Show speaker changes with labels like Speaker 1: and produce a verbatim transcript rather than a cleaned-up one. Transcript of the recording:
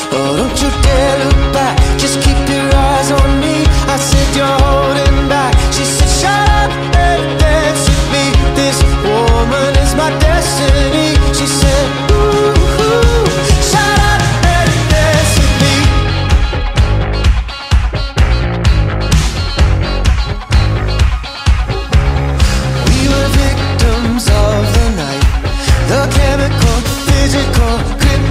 Speaker 1: Oh, don't you dare look back, just keep your eyes on me. I said you're holding back. She said shut up and dance with me. This woman is my destiny. She said ooh, ooh, shut up and dance with me. We were victims of the night, the chemical, physical grip